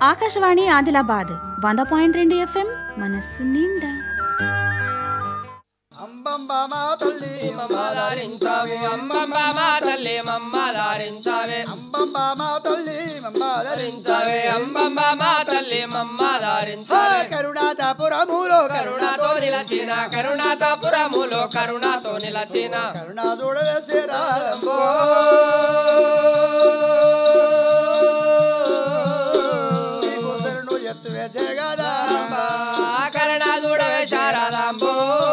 Akashvani Adilabad 100.2 FM మనస్సు నిండా. అంబంబామా తల్లి మమ్మలారించావే అంబంబామా తల్లి మమ్మలారించావే అంబంబామా తల్లి మమ్మలారించావే అంబంబామా తల్లి మమ్మలారించావే కరుణాతపురములో కరుణాతో నిలచిన కరుణాతపురములో కరుణాతో నిలచిన కరుణా చూడవేసేరా ఎత్తువే జగదా కరుణా చూడవే శారదాంబో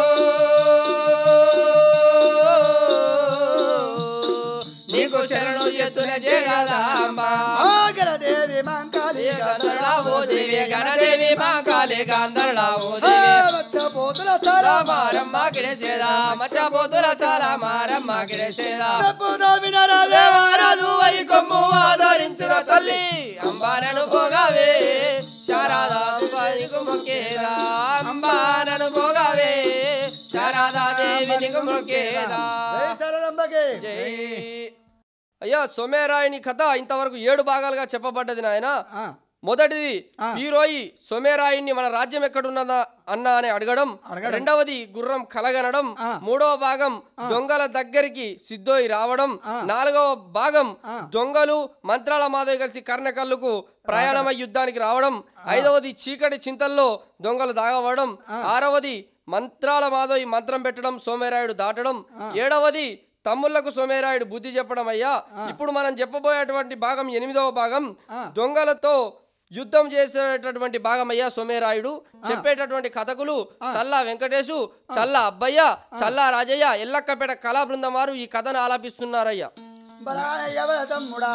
నీకు శరణు ఎత్తున జగదాంబా గణదేవి మంకాళి గంధర్లావో దేవి గణదేవి మాకాళి గంధర్లావో దేవి మచ్చపోతుల సారా మారమ్మ గిడేసేదా మచ్చపోతుల చాలా మారమ్మ గిడేసేదా వినరాలే దేవారాజు వరి కొమ్ము ఆదరించిన తల్లి అంబానను పోగావే శారదా అంబానికి మొక్కేదా అంబానను పోగావే శారదా దేవి నీకు మొక్కేదా జై. అయ్యా సోమేరాయుని కథ ఇంతవరకు 7 భాగాలుగా చెప్పబడ్డది నాయన. మొదటిది హీరోయి సోమేరాయుని మన రాజ్యం ఎక్కడున్నదా అన్న అని అడగడం, రెండవది గుర్రం కలగనడం, మూడవ భాగం దొంగల దగ్గరికి సిద్ధోయి రావడం, నాలుగవ భాగం దొంగలు మంత్రాల మాధవి కలిసి కర్ణకల్లుకు ప్రయాణమై యుద్ధానికి రావడం, ఐదవది చీకటి చింతల్లో దొంగలు దాగవడం, ఆరవది మంత్రాల మాధవి మంత్రం పెట్టడం సోమేరాయుడు దాటడం, ఏడవది తమ్ముళ్లకు సోమేరాయుడు బుద్ధి చెప్పడం. అయ్యా ఇప్పుడు మనం చెప్పబోయేటువంటి భాగం 8వ భాగం దొంగలతో యుద్ధం చేసేటటువంటి భాగం. అయ్యా సోమేరాయుడు చెప్పేటటువంటి కథకులు చల్లా వెంకటేశు, చల్లా అబ్బయ్య, చల్లా రాజయ్య, ఎల్లక్కపేట కళా బృందం వారు ఈ కథను ఆలాపిస్తున్నారయ్యా. తమ్ముడా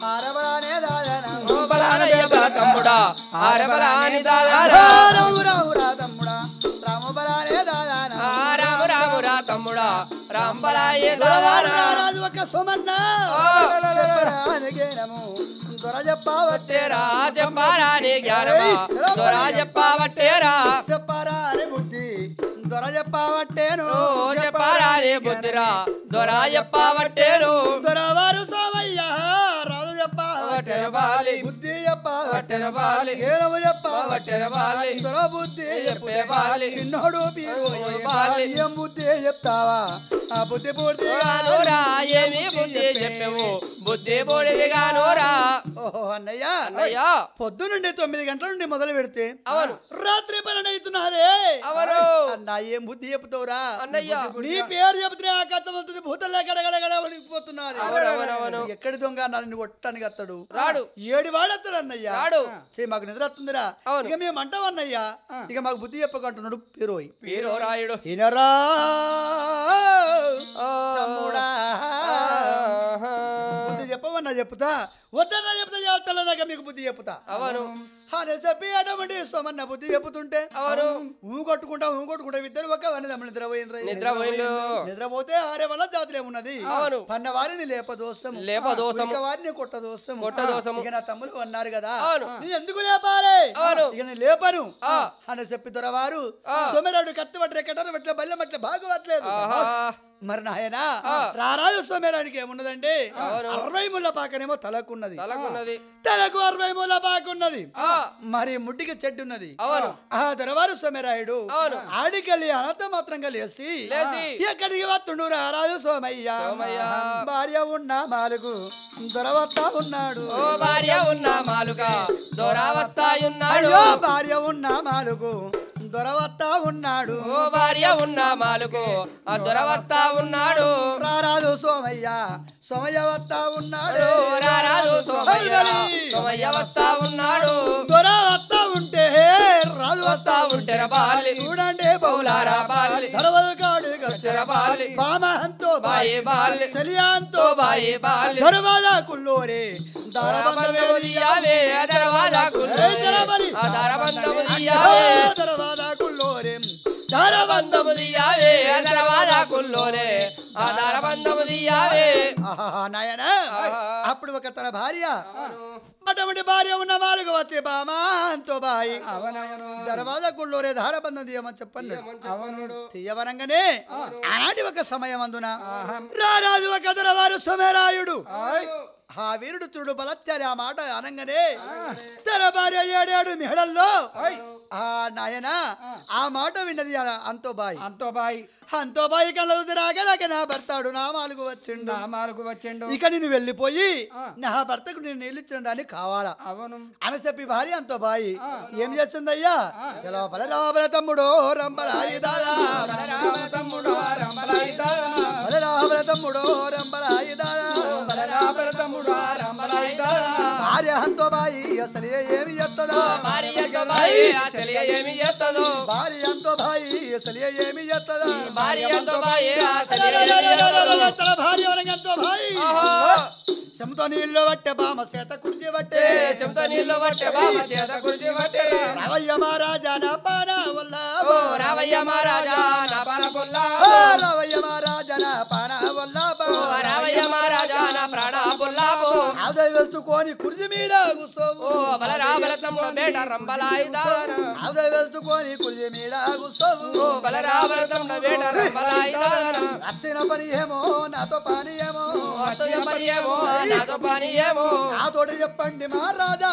తమ్ముడా రాము రామురా తమ్ముడా రాంబరాయే రాజు ఒక సోమన్నా దొర చెప్పావట్టేరా చెప్పారాని జ్ఞానమా దొర చెప్పావట్టేరా చెప్పారాని బుద్ధి దొర చెప్పావట్టేను చెప్పారాని బుద్ధిరా దొర చెప్పావట్టేరు దొరవారు సోమయ్య రాజు చెప్పావట్టెర బాలి బుద్ధి చెప్పావట్టెర బాలి ఏనము చెప్పావట్టెర బాలి దొర బుద్ధి చెప్పే బాలి చిన్నోడు పీరు బాలి ఏం బుద్ధి చెప్తావా ఆ బుద్ధి పూర్తిగా ఏమి బుద్ధి చెప్పేవు బుద్ధి బూడిదిగానోరా. ఓహో అన్నయ్య అన్నయ్య పొద్దు నుండి 9 గంటల నుండి మొదలు పెడితే అవును రాత్రి 12 అవుతున్నారే అవును అన్న ఏం బుద్ధి చెప్తావురా అన్నయ్య నీ పేరు చెబితే ఆకాశం వస్తుంది భూతల్లో గడగడగడ వణికిపోతున్నారు. ఎక్కడి దొంగ నన్ను కొట్టడానికి అత్తడు రాడు 7 వాడతాడు అన్నయ్య రాడు మాకు నిద్ర వస్తుందిరా ఇక మేము అంటాం అన్నయ్య ఇక మాకు బుద్ధి చెప్పకంటున్నాడు పేరోయ్ రాయుడు ఈనరా తమ్ముడా బుద్ధి చెప్పవన్నా చెప్తా వద్దన్నా చెప్తా చెప్తాక మీకు బుద్ధి చెప్తా అవును అని చెప్పి అటువంటి సోమన్న బుద్ధి చెప్పుతుంటే అవును ఊ కొట్టుకుంటా ఇద్దరు ఒక నిద్రపోతే ఆరే వల్ల జాతులు ఏమున్నది అవును పన్న వారిని లేపదోసము వారిని కొట్టదోసము ఇక నా తమ్ముడు అన్నారు కదా నేను ఎందుకు లేపాలి ఇక నేను లేపను అని చెప్పి దొరవారు సోమరాడు కత్తి పట్టే కట్టరు పట్ల బల్లెం పట్ల బాగు పట్టలేదు. మరి నాయన రారాజు సోమేరానికి ఏమున్నదండి 60 ముళ్ళ పాకనేమో తలకున్నది తలకు 60 ముళ్ళ పాకున్నది మరి ముడ్డికి చెడ్డు ఉన్నది. ఆ దొరవారు సోమేరాయుడు ఆడికెళ్ళి అనంత మాత్రంగా లేసి ఎక్కడికి వస్తుండు రారాజు సోమయ్య భార్య ఉన్న మాలుగు దొరవస్తా ఉన్నాడు భార్య ఉన్న మాలుగా దొరవస్తాయున్నాడు భార్య ఉన్న మాలుగు దొరవస్తా ఉన్నాడు భార్య ఉన్న మాలుగు ఆ దొరవస్తా ఉన్నాడు రారాజు సోమయ్య సోమయ్య వస్తా ఉన్నాడు రారాజు సోమయ్య వస్తా ఉన్నాడు దొర వస్తా ఉంటే రాజు వస్తా ఉంటే బాలి చూడండి బౌలారా బాలి దొరవదు కాడు బాలి బామహంతో బాయి బాలి సలియాంతో బాయి బాలి దొరవాదా కుల్లోరే దారబందముదియావే దరవాజా కుల్లోరే దారబందముదియావే దరవాదా కుల్లోరే దారబందముదియావే దరవాజా కుల్లోరే దారబందముదియావే. నాయన అప్పుడు ఒక తన భార్య అటువంటి భార్య ఉన్న వాళ్ళకు వచ్చే బామాంతో బాయి దర్వాజా గుళ్ళోరే ధారబంధం తీయమని చెప్పండి తీయవరంగానే ఆనాటి ఒక సమయం అందున రారాజు ఒక దొరవారు సోమేరాయుడు ఆ వీరుడు తుడు బలత్యారి ఆ మాట అనగానే తన భార్య ఏడాడు మెహడల్లో ఆ నాయన ఆ మాట విన్నది అంతో బాయి కళ్ళ రాగలాగా నా భర్తాడు నామాలకు వచ్చిండు ఇక నేను వెళ్ళిపోయి నా భర్తకు నేను నీళ్ళు ఇచ్చిన దాన్ని కావాలా అని చెప్పి భార్య అంతో బాయి ఏం చేస్తుందయ్యా చలో బలరాబల తమ్ముడో రంబలాయి దాదా బలరాబల తమ్ముడో రంబలాయి దాదా భార్య అంతో బాయి అసలు ఏమి చేస్తుందో భార్య అంతో బాయి అసలు ఏమి చేస్తుందో భార్య అంతో బాయి శంతో నీళ్ళు పట్టే బామ చేత కుర్జీ పట్టే రావయ్య మహారాజా నా పాన వల్ల రావయ్య మహారాజా నా ప్రాణ వల్ల ఆదై వెళ్తుకొని కుర్జీ మీద కూర్చోవు ఆదై వెళ్తుకొని కుర్జీ మీద కూర్చోవు వచ్చిన పని ఏమో నాతో పని ఏమో నాతోటి చెప్పండి మహారాజా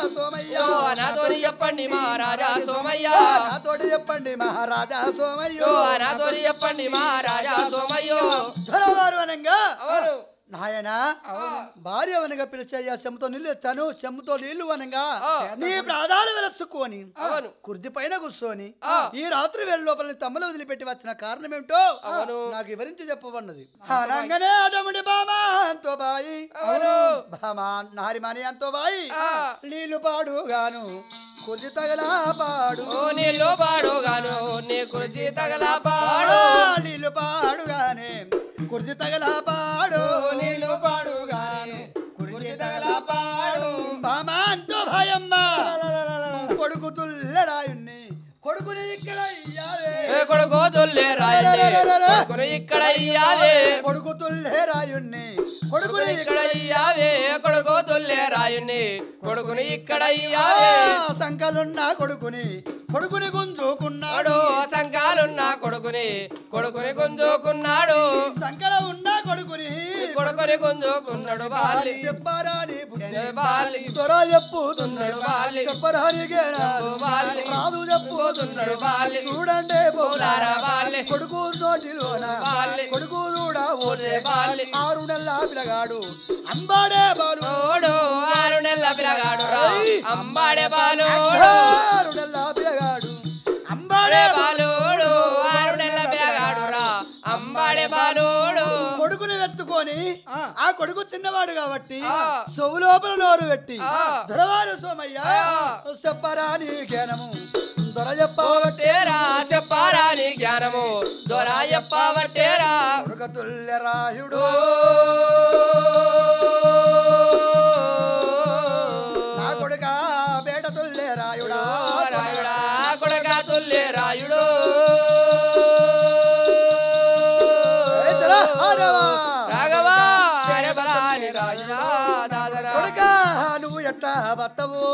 సోమయ్య ధరవారు అనంగా నాయన భార్య వనగా పిలిచయ్యా చెమ్మతో నీళ్ళు ఇస్తాను చెమ్మతో నీళ్లు వనంగా నీ ప్రాధాలు వెలసుకొని కుర్ది పైన కూర్చొని ఈ రాత్రి వేళ లోపల తమ్మలు వదిలిపెట్టి వచ్చిన కారణం ఏమిటో నాకు వివరించి చెప్పబడినది అనగానే అటముడి బామా అంతో బాయి బామా నారిమాని అంతో బాయి నీళ్లు పాడుగాను కుర్జీ తగలా పాడు నీళ్లు పాడుగాను నీ కుర్జీ తగలా పాడు నీళ్లు పాడుగానే కుర్జీ తగలా పాడు నీళ్లు పాడుగానే కుర్జీ తగలా పాడు బామా అంతో భయమ్మ కొడుకు తుల్లెరాయుణ్ణి కొడుకుని ఇక్కడ ఇయ్యావే కొడుకు తుల్లెరాయుణ్ణి ఇక్కడ ఇయ్యావే కొడుకు తుల్లెరాయుణ్ణి కొడుకుని ఇక్కడ ఇయ్యావే కొడుకు తుల్లెరాయుణ్ణి కొడుకుని ఇక్కడ ఇయ్యావే సంకలున్న కొడుకుని గుంజుకున్నాడు సంకాలున్న కొడుకుని గుంజుకున్నాడు సంకల ఉన్న కొడుకుని గుంజుకున్నాడు బాలి చెప్పరాని బాలి త్వర చెప్పుతున్నాడు బాలి చెప్పరాని బాలి రాదు చెప్పుతున్నాడు బాలి చూడండి పోలారా బాలి కొడుకు నోటిలోన బాలి కొడుకు చూడా ఓడే బాలి 6 నెలల పిల్లగాడు అంబాడే బాలుడు 6 నెలల పిల్లగాడు అంబాడే బాలుడు 6 నెలల పిల్లగాడు అంబాడే బాలుడు 6 నెలల పిల్లగాడు అంబాడే బాలుడు కొడుకుని వెతుకొని ఆ కొడుకు చిన్నవాడు కాబట్టి సొవ్వు లోపల నోరు పెట్టి దొరవారు సోమయ్య చెప్పరాని జ్ఞానము దొర చెప్పరాని జ్ఞానము దొర చెప్పవట్టేరా కొడుక తుల్యరాయుడు నా కొడుక బేట తుల్యరాయుడా కొడుక తుల్యరాయుడు రాఘవా కొడుక నువ్వు ఎట్లా బతవు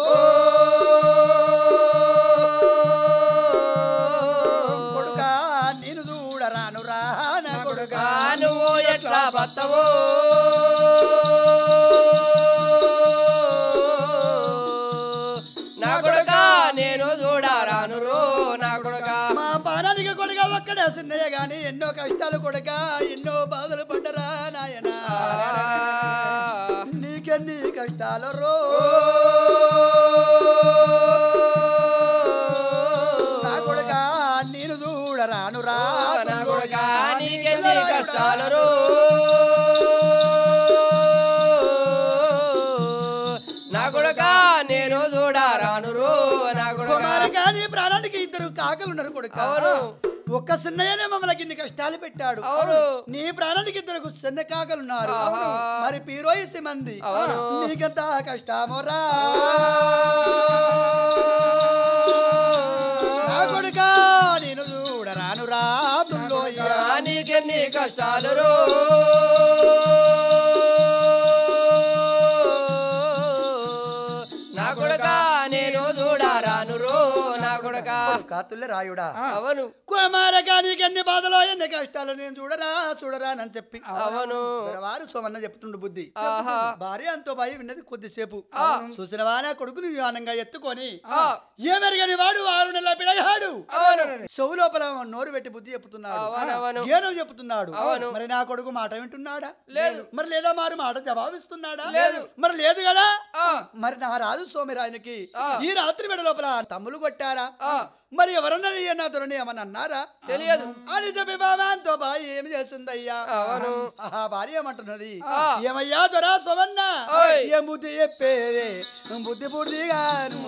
కొడుక నేను చూడరాను రా నా కొడుక నువ్వు ఎట్లా బతవు నా కొడుక నేను చూడరాను రో నా కొడుక మా పానానికి కొడుక ఒక్కడే సిన్నయ్య గాని ఎన్నో కష్టాలు కొడుక ఎన్నో బాధలు పడ్డరా నాయన నీకెన్ని కష్టాలు రో నా కొడుక నేను చూడరాను రా నా కొడుక నీకెన్ని కష్టాలు రో నా కొడుక నేను చూడరాను రో నా కొడుక నీ ప్రాణానికి 2 కాకలు ఉన్నారు కొడుక ఒక్క సిన్నయ్యనే మమ్మల్ని ఇన్ని కష్టాలు పెట్టాడు నీ ప్రాణానికి 2 చిన్న కాకలున్నారు మరి 20 మంది నీకెంత కష్టమోరా నా కొడుక నేను చూడరాను రా నీకెన్ని కష్టాలు రో నా కొడుక నేను చూడరాను రో నా కొడుక రాతుల్లే రాయుడా అవును కుమారగా నీకెన్ని బాధలో ఎన్ని కష్టాలు నేను చూడరా అని చెప్పి అవును వారు సోమన్న చెప్తుండు బుద్ధి ఆహా. భార్య అంతో బాయి విన్నది కొద్దిసేపు చూసిన వానే కొడుకుని విమానంగా ఎత్తుకొని ఏమెరగని వాడు 6 నెలల పిల్లగాడు చెవు లోపల నోరు పెట్టి బుద్ధి చెప్తున్నాడు అవునవును. ఏనో చెప్తున్నాడు మరి నా కొడుకు మాట వింటున్నాడా లేదు. మరి లేదా మారు మాట జవాబిస్తున్నాడా లేదు. మరి లేదు కదా ఆ. మరి నా రాజు సోమిరాయనకి ఆ. ఈ రాత్రి వేళ లోపల తమ్ములు కొట్టారా ఆ. మరి ఎవరన్నా నా దొరని ఏమని అన్నారా తెలియదు అని చెప్పి బాబాంతో బాయి ఏమి చేస్తుందయ్యా అవును. ఆహా భార్య ఏమంటున్నది ఆ. ఏమయ్యా దొరా సోమన్న ఓయ్. ఏం బుద్ధి చెప్పేవే బుద్ధి బుద్ధిగాను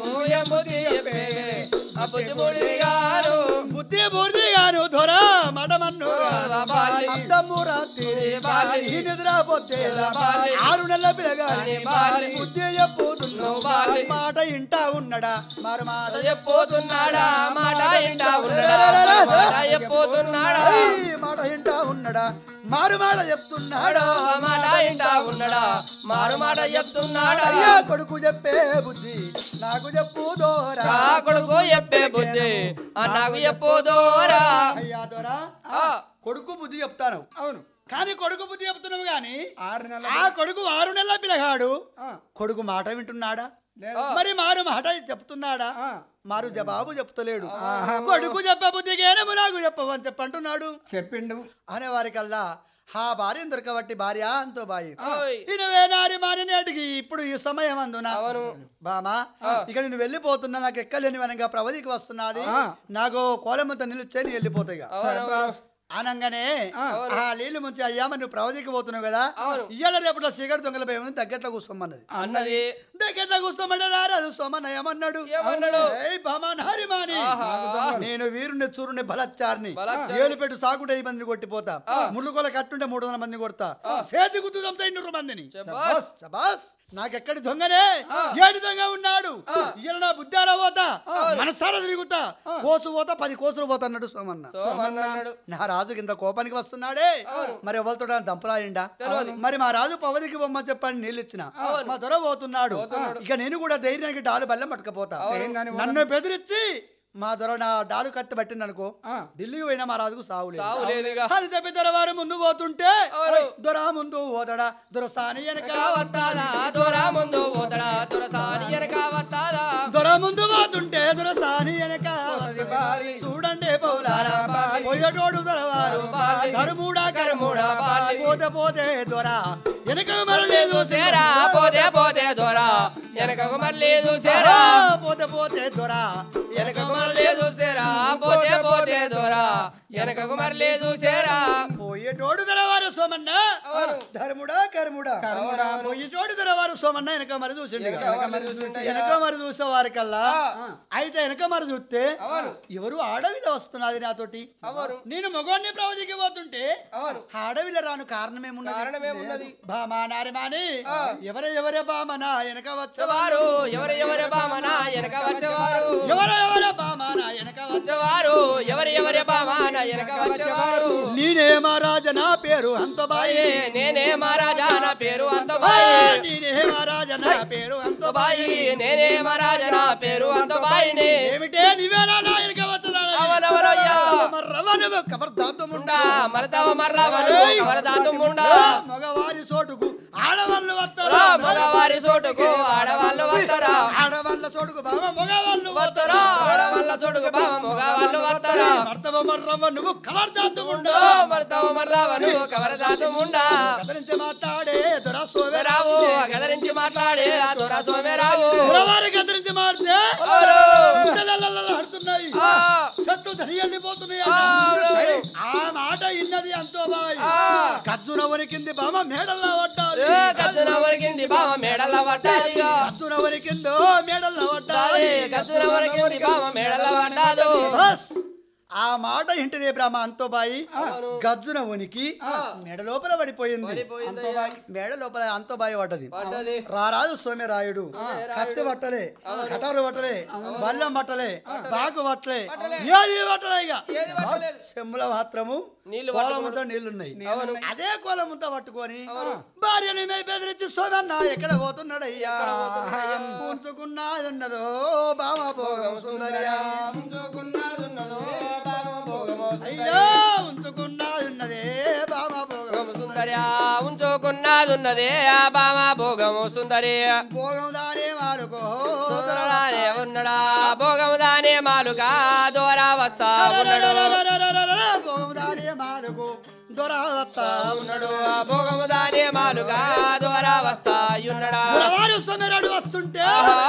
బుద్ధి బుద్ధిగాను దొరా మడమన్ను బాలి. అద్దము రాత్రి బాలి. ఈ నిద్రపోతే బాలి. 6 నెలల పిల్లగాని బాలి. బుద్ధి చెప్పుతున్నావు బాలి. మాట ఇంటా ఉన్నడా మరి మాట చెప్పోతున్నాడా మాట ఇంటా ఉన్నాడా మాట చెప్పోతున్నాడా ఏయ్, మాట ఇంటా ఉన్నడా మారు మాట చెప్తున్నాడా మాట ఇంటా ఉన్నాడా మారు మాట చెప్తున్నాడా అయ్యా కొడుకు చెప్పే బుద్ధి నాకు చెప్పు దోరా రా కొడుకు చెప్పే బుద్ధి నాకు చెప్పోదోరా అయ్యా దోరా కొడుకు బుద్ధి చెప్తాను అవును కానీ కొడుకు బుద్ధి చెప్తున్నావు గాని 6 నెలల ఆ కొడుకు 6 నెలల పిల్లగాడు కొడుకు మాట వింటున్నాడా మరి మారు మాట చెప్తున్నాడా మారు జవాబు చెప్తలేడు కొడుకు చెప్పే బుద్ధికేనేమో నాకు చెప్పవని చెప్పంటున్నాడు చెప్పిండు అనే వారికల్లా ఆ భార్యను దొరకబట్టి భార్య అంతో బాయి ఓయ్. ఇనవే నారి మారిని అడిగి ఇప్పుడు ఈ సమయం అందున అవును. బామా ఇక నేను వెళ్ళిపోతున్నా నాకు ఎక్కలేని వనంగా ప్రవధికి వస్తున్నది నాకు కోలమంతా నిలిచే నేను వెళ్ళిపోతాయి అనంగానే ఆ నీళ్లు ముంచి అయ్యా మరి నువ్వు ప్రవధికి పోతున్నావు కదా ఇయ్యాల రేపట్లో సిగరెట్ దొంగల భయం దగ్గరలో కూర్చోమన్నది అన్నది దగ్గరలో కూర్చోమని రారాదు సోమన్న ఏమన్నాడు ఏమన్నాడు? ఏయ్ బామాన్ హరిమాని నేను వీరుని చూరుని బలచ్చారిని బలచ్చారిని. ఏలుపెట్టు సాగుంటే 10 మందిని కొట్టిపోతా ముళ్ళుకొల కట్టుంటే 300 మందిని కొడతా చేతి గుర్తు చంపుతా 200 మందిని శభాష్. శభాష్. నాకెక్కడి దొంగనే ఏడు దొంగ ఉన్నాడు ఇయ్యాల నా బుద్ధారా పోతా మనసారా తిరుగుతా కోసు పోతా 10 కోసులు పోతా అన్నాడు సోమన్న సోమన్నాడు నా రాజు కింద కోపానికి వస్తున్నాడే మరి ఎవరితో దంపలాయిండా మరి మా రాజు పవదికి బొమ్మ చెప్పని నీళ్ళు ఇచ్చిన మా దొర పోతున్నాడు ఇక నేను కూడా ధైర్యానికి డాలు బెల్లం పట్టుకపోతా నన్ను బెదిరించి మా దొర నా డాలు కత్తి పట్టింది అనుకో ఢిల్లీ పోయినా మా రాజుకు సావు లేదు. సావులేదుగా. అని చెప్పి దొరవారు ముందు పోతుంటే దొర ముందు పోతాడా దొర సాని వెనక వత్తాదా దొరా ముందు పోతడా దొర సాని వెనక వత్తాదా దొర ముందు పోతుంటే దొర సాని వెనక చూడండి పౌలారా పోయేటోడు దొరవారు కరుమూడా కరుమూడా పోతే పోతే దొర వెనక మరలేదు చూసేరా పోతే పోతే దొరా వెనకకు మళ్ళీ చూసేరా పోతే పోతే దొర వెనకకు మళ్ళీ చూసేరా పోతే పోతే దొరా వెనకకు మళ్ళీ చూసేరా పోయేటోడు దొరవారు సోమన్న ధర్ముడా కర్ముడా పోయేటోడు దొరవారు సోమన్న వెనక మరి చూసిండు వెనక మరి చూసే వారికల్లా అయితే వెనక మరి చూస్తే ఎవరు ఆడవిలో వస్తున్నది నాతోటి నేను మగవాడిని ప్రవధికి పోతుంటే ఆడవిలో రాను కారణమేమున్నది బామా నారిమాని ఎవరే బామనా వెనక వచ్చేవారు ఎవరెవరి బామన వెనక వచ్చేవారు ఎవరే బామనా వెనక వచ్చేవారు ఎవరెవరి బామన వెనక వచ్చేవారు నేనే మహారాజా నా పేరు అంతబాయి నేనే మహారాజా నా పేరు అంతబాయి నేనే మహారాజా నా పేరు అంతబాయి నేనే మహారాజా నా పేరు అంతబాయిని ఏమిటే నీవేనా నా వెనక వచ్చేదాన్ని? అవనవరయ్యా మర్రవను కబర్దాతుముండా మరతవ మర్రవను కవరదాతుముండా మగవారి చోటుకు ఆడవాళ్ళు వస్తారా మగవారి చోటుకు ఆడవాళ్ళు వస్తారా ఆడవాళ్ళ చోటుకు బావ మగవాళ్ళు వస్తారా ఆడవాళ్ళ చోటుకు బావ మగవాళ్ళు వస్తారా మర్తవ మర్రవ నువ్వు కబర్దాతుముండా మరతవ మర్రవను కవరదాతుముండా కదరించి మాట్లాడే దొర సోవెరా రావు గదరించి మాట్లాడే ఆ దొర సోమేరావు దొరవారి కదరించి మాడితే ఆడుతున్నాయి చెట్లు ధనియల్లిపోతున్నాయి ఆ మాట ఇన్నది అంతో బాయ్ కజ్జున వరికింది బామ మేడల్లా పడ్డాది గద్దున వరికింది బావ మేడల పడ్డాది కజ్జున వరికిందో మేడల్లా పడ్డాది గద్దున వరికింది బావ మేడల పడ్డాదు బస్. ఆ మాట ఇంటినే బ్రహ్మ అంతోబాయి గజ్జున ఉనికి మెడ లోపల పడిపోయింది మెడ లోపల అంతోబాయి పడ్డది రారాజు సోమ్యరాయుడు కత్తి పట్టలే కటారు పట్టలే బల్లం పట్టలే బాకు పట్టలే ఏది పట్టలే ఇక చెమ్ముల మాత్రము కోలముతో నీళ్లున్నాయి అదే కోలముతో పట్టుకొని భార్యని మే బెదిరించి సోమన్న ఎక్కడ పోతున్నాడయ్యా ఉంచుకున్నది ఉన్నదో బామ భోగం సుందరయ్యా సుందర్యా ఉంచుకున్నదున్నదే బామ భోగము సుందరి భోగం దానే మాలుకో దూరానే ఉన్నడా భోగము దానే మాలుగా దూరా వస్తా ఉన్నాడు భోగం దానే మాలుకో దొరా వస్తా ఉన్నాడు భోగము దానే మాలుగా దూరా వస్తా ఉన్నాడా వారు సొమెరడు వస్తుంటే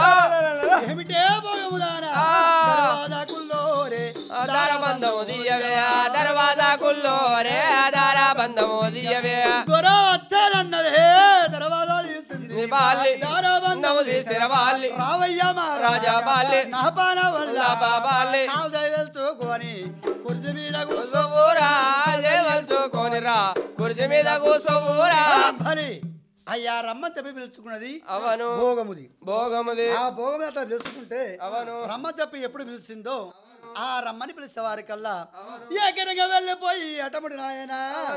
ఏమిటే భోగము దానా దర్వాజాకుల్లోరే దారబంధము దియవే దర్వాజాకుల్లో రే దారబంధము దియవే దొరా వచ్చానన్నదే దర్వాజా తీసింది బాల్లి దారబంధము తీసిన బాల్లి రావయ్య రాజా బాల్లి నాపాన వల్ల బాల్లి వెళ్తూకొని కుర్జీ మీద కూసోరా దేవంచుకోనిరా కుర్చీ మీద కూసోరా అయ్యా రమ్మని చెప్పి పిలుచుకున్నది అవను భోగముది ఆ భోగముది అట్లా పిలుచుకుంటే అవను రమ్మని చెప్పి ఎప్పుడు పిలిచిందో ఆ రమ్మని పిలిచే వారికల్లా ఎక్కడిగా వెళ్ళిపోయి అటముడు నాయన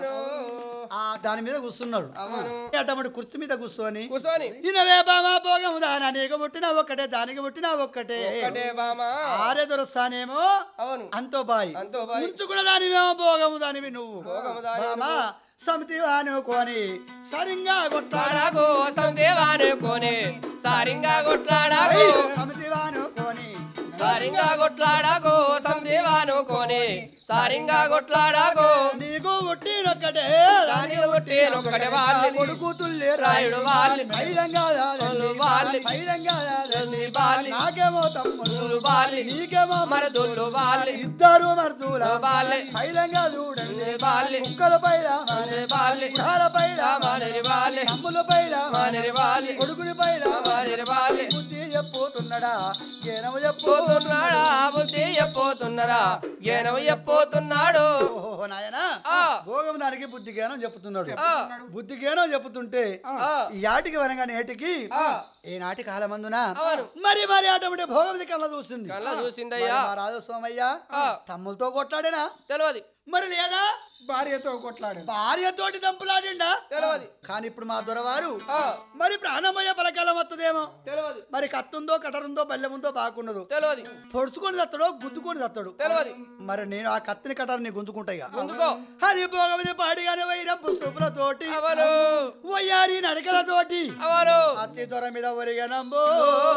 ఆ దాని మీద కూర్చున్నాడు అటముడు కుర్చీ మీద కూర్చొని ఇనవే బామా భోగము దానా నీకు పుట్టినా ఒక్కటే దానికి పుట్టినా ఒక్కటే ఆరే దొరుస్తానేమో అంతో బాయి ఉంచుకున్న దానివేమో భోగము దానివి నువ్వు బామా సమితివానుకొని సరింగా కొట్లాడాకు సమితివానుకొని సరింగా కొట్లాడాకు సమితివానుకొని సారింగా కొట్లాడాకు సందేవానుకోని సారింగా కొట్లాడాకు నీకు పుట్టినొక్కటే దానికి పుట్టినొక్కటే వాళ్ళి కొడుకు తుల్లి రాయుడు వాళ్ళి పైరంగా వాళ్ళి పైరంగా వాళ్ళి నాకేమో తమ్ముళ్ళు వాళ్ళి నీకేమో మరదుళ్ళు వాళ్ళి ఇద్దరు మరదుల వాళ్ళి పైరంగా చూడండి వాళ్ళి కుక్కల పైన వాళ్ళి గుడాల పైన మానేరి వాళ్ళి తమ్ముల పైన మానేరి వాళ్ళి కొడుకుని పైన మానేరి వాళ్ళి బుద్ధి చెప్పుతున్నాడా జ్ఞానము చెప్పుతున్నాడా బుద్ధి చెప్పోతున్నారా జ్ఞానం చెప్పోతున్నాడు నాయనా భోగం దానికి బుద్ధి జ్ఞానం చెప్తున్నాడు బుద్ధి జ్ఞానం చెప్తుంటే ఈ ఆటికి వనగా నేటికి ఏ నాటి కాలమందున మరి మరి అటువంటి భోగం కళ్ళ చూసిందయ్యా రాజు సోమయ్య తమ్ములతో కొట్లాడేనా తెలియదు మరి లేదా భార్యతో కొట్లాడు భార్యతోటి దంపులాడిండా తెలియదు కానీ ఇప్పుడు మా దొరవారు మరి ప్రాణమయ్య పలకాలం వస్తుందేమో తెలియదు మరి కత్తుందో కటరుందో బల్లెముందో బాగుండదు తెలియదు పొడుచుకొని తత్తడో గుద్దుకొని తత్తడు తెలియదు మరి నేను ఆ కత్తిని కటర్ని గుంజుకుంటాయిగా ముందుకో హరి భోగవతి పాడిగానే వైరపు సూపులతోటి అవరు వయ్యారి నడకలతోటి అవరు అతి దొర మీద ఒరిగనంబో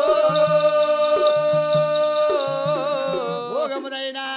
భోగముదైనా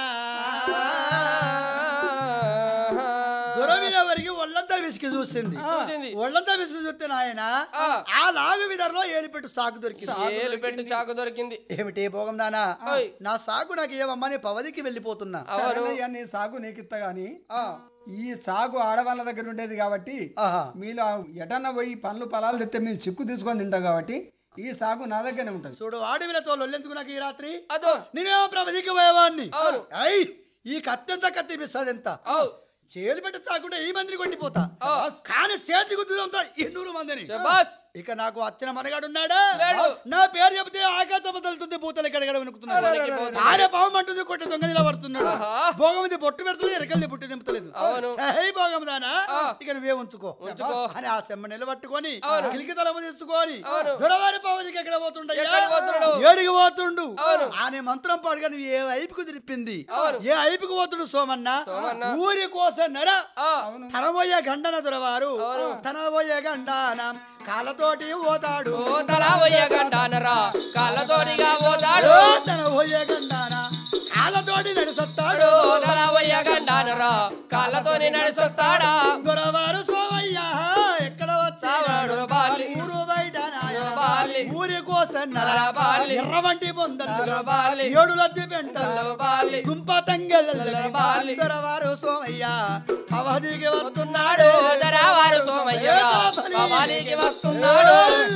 దొర మీద వరికి ఒళ్ళంతా విసికి చూసింది ఒళ్ళంతా విసికి చూస్తే నాయన ఆ లాగు విధంలో ఏలిపెట్టు సాకు దొరికింది ఏలిపెట్టు చాకు దొరికింది ఏమిటి భోగం దానా నా సాగు నాకు ఏమమ్మా నీ పవదికి వెళ్ళిపోతున్నా నీ సాగు నీకిత్త గాని ఈ సాగు ఆడవాళ్ళ దగ్గర ఉండేది కాబట్టి మీలో ఎటన్నా పోయి పండ్లు పొలాలు తెస్తే మేము చిక్కు తీసుకొని తింటాం కాబట్టి ఈ సాగు నా దగ్గరనే ఉంటుంది చూడు ఆడవిలతో లొల్లెందుకు నాకు ఈ రాత్రి నేనేమో ప్రవధికి పోయేవాడిని అయ్యి ఈ కత్తి ఎంత కత్తిపిస్తుంది ఎంత చేలు పెట్టి తాకుంటే ఈ మందిని కొట్టిపోతా కానీ చేతి గుర్తుంతా 200 మందిని ఇక నాకు వచ్చిన మనగాడు ఉన్నాడా నా పేరు చెబితే ఆకాశం తలుతుంది భూతలు ఎక్కడ వణుకుతున్నాడు ఆరే పావం అంటుంది కొట్టి దొంగ నిలబడుతున్నాడు భోగమిది బొట్టు పెడుతుంది ఎరకల్ని బుట్టి దింపుతలేదు భోగం దానా ఇక నువ్వే ఉంచుకో అని ఆ సెమ్మ నిలబట్టుకొని కిలికి తలము తీసుకొని దొరవారి పావదికి ఎక్కడ పోతుండయ్యా ఏడికి పోతుండు ఆనే మంత్రం పాడుగా నువ్వు ఏ వైపుకు తిరిపింది ఏ వైపుకు పోతుండు సోమన్న ఊరి కోసం నర తనబోయే గండన దొరవారు తనబోయే గండాన కాళ్ళతోటి పోతాడు తలబోయే గండానరా కాళ్ళతోటిగా పోతాడు తనబోయే గండాన కాళ్ళతోటి నడిసొస్తాడు తలబోయే గండానరా కాళ్ళతోని నడిసొస్తాడా దొరవారు సోమయ్య ఎక్కడ వచ్చాడు బాలి ఊరు బయట బాలి ఊరి కోసం బాలి ఎర్రవంటి బొందలు బాలి 7 లద్ది పెంటలు బాలి దుంప తంగెల బాలి దొరవారు సోమయ్య అవధికి వస్తున్నాడు దొరవారు సోమయ్య అవధికి వస్తున్నాడు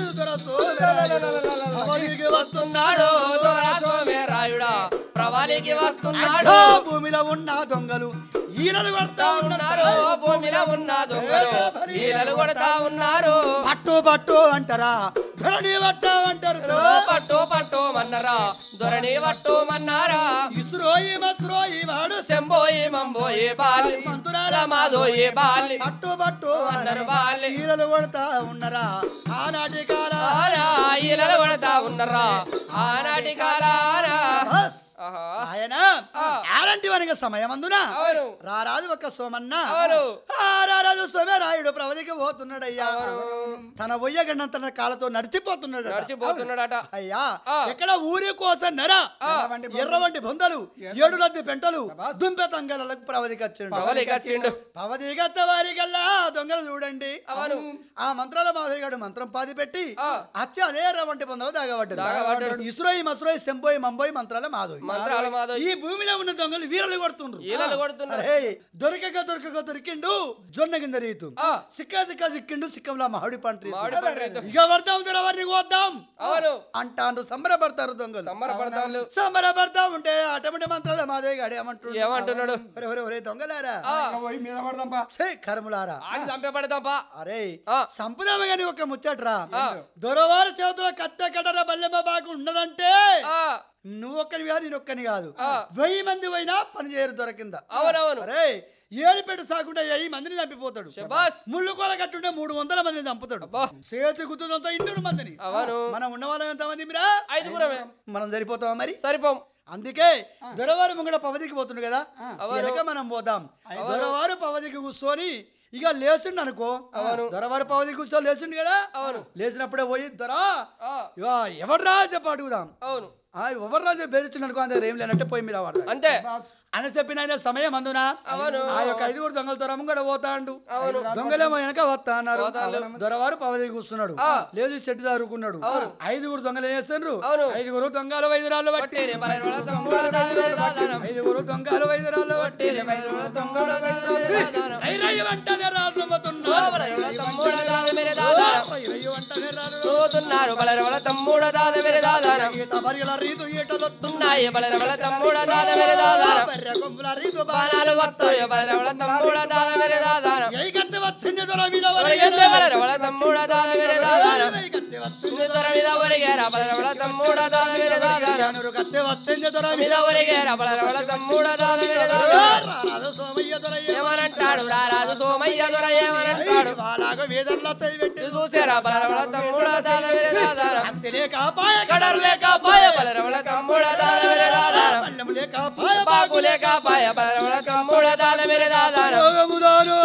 అవధికి వస్తున్నాడు దొర సోమరాయుడా ప్రవాళికి వస్తున్నాడు భూమిలో ఉన్న దొంగలు ఈలలు కొడతా ఉన్నారు భూమిలో ఉన్న దొంగలు ఈలలు కొడతా ఉన్నారు పట్టు పట్టు అంటారా ధరణి పట్టామంటారు పట్టు పట్టు మన్నరా ధరణి పట్టు మన్నారా ఇసురోయి మస్రోయి వాడు శంబోయి మంబోయి బాలి మంతురాల మాదోయి బాలి పట్టు పట్టు అన్నారు బాలి ఈలలు కొడతా ఉన్నరా ఆనాటి కాల ఈలలు కొడతా ఉన్నరా ఆనాటి కాలారా ఆయన ఆరంటి వనక సమయమందున రారాజు ఒక సోమన్న రారాజు సోమరాయుడు ప్రవదికి పోతున్నాడయ్యా. తన ఒయ్యగండం తన కాళ్ళతో నడిచిపోతున్నాడట. అయ్యా ఎక్కడ ఊరి కోసం నర ఎర్రవంటి బొందలు 7 లద్ది పెంటలు దుంపె తంగలకు ప్రవదికచ్చిండు. ప్రవదిగచ్చ వారికల్లా దొంగలు చూడండి. ఆ మంత్రాల మాధవిగాడు మంత్రం పాది పెట్టి అచ్చి అదే ఎర్రవంటి బొందలు దాగబడ్డాడు. ఇస్రోయి మస్రోయి సెంబోయి మంబోయి మంత్రాల మాధవి. ఈ భూమిలో ఉన్న దొంగలు వీరలు కొడుతుండ్రు. దొరకక దొరికిండు జొన్న కింద రీతు సిక్క సిక్కిండు సిక్కంలో మామిడి పంట ఇక పడతాం వారిని కోద్దాం అంటారు. సంబరపడతారు దొంగలు. సంబరపడతా ఉంటే అటమిటి మంత్రాల మాధవి గాడు ఏమంటున్నాడు? దొంగలారా కర్ములారా అరే సంపదామ గాని ఒక ముచ్చట్రా. దొరవారు చేతుల కట్టె కట్టర బల్లెమ్మ బాగు ఉన్నదంటే నువ్వు ఒక్కని కాదు నేను ఒక్కని కాదు 1000 మంది పోయినా పని చేయరు దొరకిందా. అరే ఏలిపెట్టు సాకుంటే 1000 మందిని చంపిపోతాడు. ముళ్ళు కొల కట్టుంటే 300 మందిని చంపుతాడు. చేతి గుర్తుదంతా 200 మందిని. మనం ఉన్న వాళ్ళం ఎంత మంది? మీరా 5 మనం సరిపోతావా? మరి సరిపోం. అందుకే దొరవారు ముంగడ పవదికి పోతుండు కదా, వెనక మనం పోదాం. దొరవారు పవదికి కూర్చొని ఇక లేచిండు అనుకో, దొరవారు పవదికి కూర్చొని లేచిండు కదా, లేచినప్పుడే పోయి దొరా ఎవడ్రా చెప్పి అడుగుదాం. ఎవరు రాజు బెదిరించిండు అనుకో, అంతే ఏం లేనంటే పోయి మీద వాడతాడు అంతే అని చెప్పిన ఆయన సమయం అందున ఆ యొక్క 5 దొంగలతో రమ్ముగడ పోతాండు. దొంగలేమో వెనక వస్తా అన్నారు. దొరవారు పవది కూర్చున్నాడు, లేదు చెట్టు దారుకున్నాడు. 5 దొంగలు ఏం చేస్తారు? 5 దొంగలు 5 రాళ్ళు పట్టి 5 దొంగలు 5 రాళ్ళు పట్టి బాణాలు వస్తాయి బలరవళ తమ్ముడ దాన మేరే దాదారం ఏకత్తే వచ్చింది దొర మీద వరిగే బలరవళ తమ్ముడ దాన మేరే దాదారం ఏకత్తే వచ్చింది దొర మీద వరిగే బలరవళ తమ్ముడ దాన మేరే దాదారం కత్తే వచ్చింది దొర మీద వరిగే బలరవళ తమ్ముడ దాన మేరే దాదారం రారాజు సోమయ్య దొర ఏమనంటాడు? రారాజు సోమయ్య దొర ఏమనంటాడు? వాలాగ వేదర్ల తై పెట్టి చూసేరా బలరవళ తమ్ముడ దాన మేరే దాదారం అంతలే కాపాయ కడర్లే కాపాయ బలరవళ తమ్ముడ దాన మేరే దాదారం పల్లెములే కాపాయ బాగులే కాపాయ బలరవళ తమ్ముడ దాన మేరే దాదారం భోగముదాను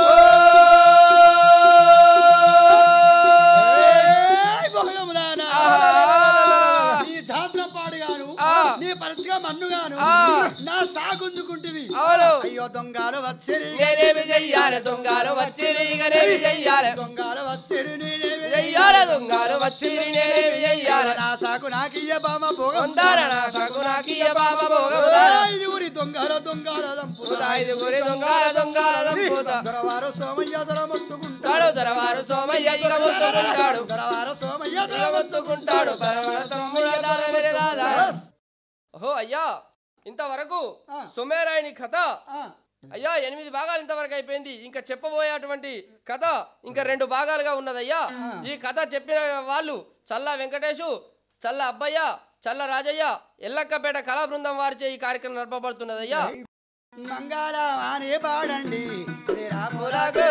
భోగముదానా నీ జాత్ర పాడుగాను నీ పరిచిగా మన్నుగాను నా సాగుందుకుంటుంది. అయ్యో దొంగలు వచ్చిరి నేనేమి చెయ్యాలి? దొంగలు వచ్చిరి నేనేమి చెయ్యాలి? దొంగలు వచ్చిరి నేనేమి చెయ్యాలి? దొంగలు వచ్చిరి నేనేమి చెయ్యాలి? నా సాగు నాకియ్య బామ భోగముదార నా సాగు నాకియ్య బామ భోగముదార 5 దొంగల దొంగల దంపుతా 5 దొంగల దొంగల దంపుతా దొరవారు సోమయ్య దొర మొత్తుకుంటాడు దొరవారు సోమయ్య ఇక మొత్తుకుంటాడు దొరవారు సోమయ్య దొర మొత్తుకుంటాడు బలరవళ తమ్ముడ దాన మేరే దాదారం. ఓహో అయ్యా, ఇంతవరకు సుమేరాయని కథ అయ్యా 8 భాగాలు ఇంతవరకు అయిపోయింది. ఇంకా చెప్పబోయేటువంటి కథ ఇంకా 2 భాగాలుగా ఉన్నదయ్యా. ఈ కథ చెప్పిన వాళ్ళు చల్ల వెంకటేశు, చల్ల అబ్బయ్య, చల్ల రాజయ్య, ఎల్లక్కపేట కళా బృందం వారిచే ఈ కార్యక్రమం నడపబడుతున్నదయ్యా. మంగళవాణి పాడండి శ్రీరాములకు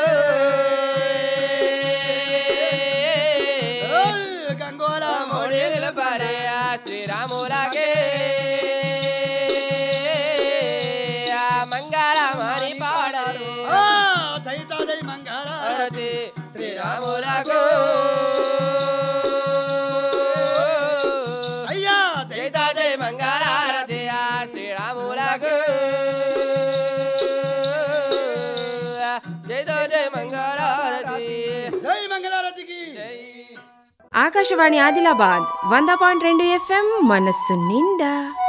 గంగోల మోడి నిలపరే శ్రీరాములకే మంగళవాణి పాడరు దైత దై మంగళారతి శ్రీరాములకు అయ్యా దైత దై మంగళారతి శ్రీరాములకు జై జై మంగళారతి జై మంగళారతికి జై. ఆకాశవాణి ఆదిలాబాద్ 100.2 FM మనస్సు నిండా.